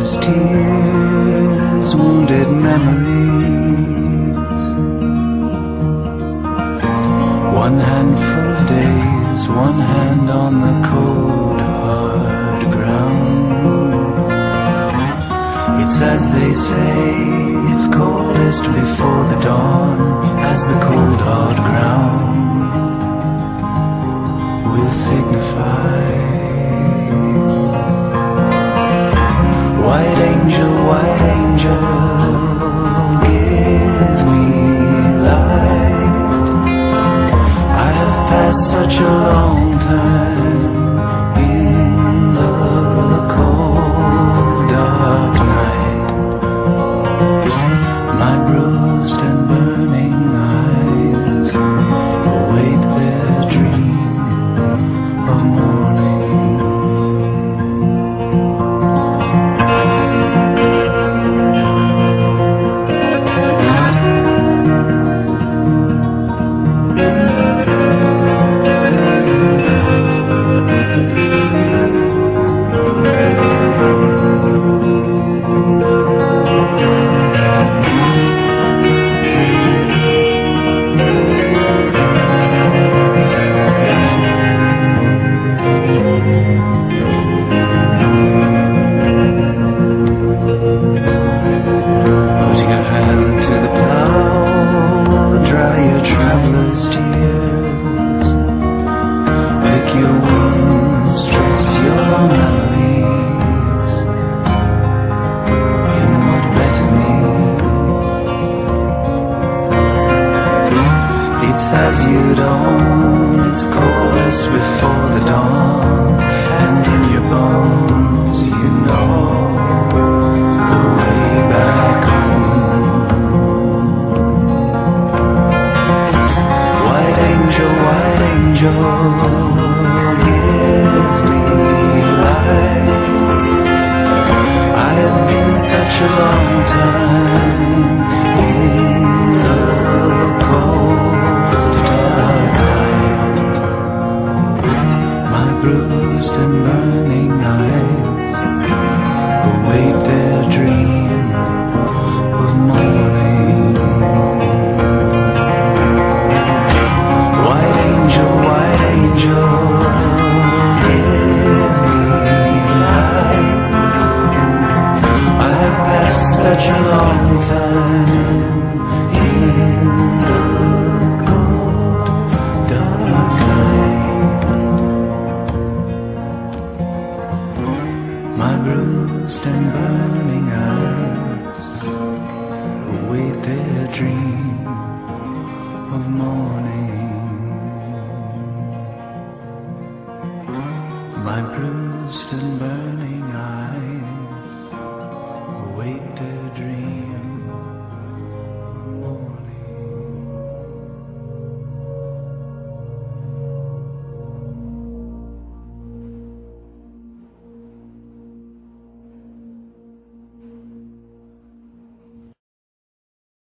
travelers' tears, wounded memories. One handful of days, one hand on the cold, hard ground. It's as they say, it's coldest before the dawn, as the cold, hard ground will signify. White angel, give me light. I have passed such a long time in the cold, dark night. My bruised and burning eyes await their dream of morning. As you don't, it's coldest before the dawn, and in your bones you know the way back home. White angel, give me light. I have been such a long time in the cold, dark night. My bruised and burning eyes await their dream of morning. White angel, give me light. I have passed such a long time in the cold, dark night. My bruised and burning eyes await their dream of morning. My bruised and burning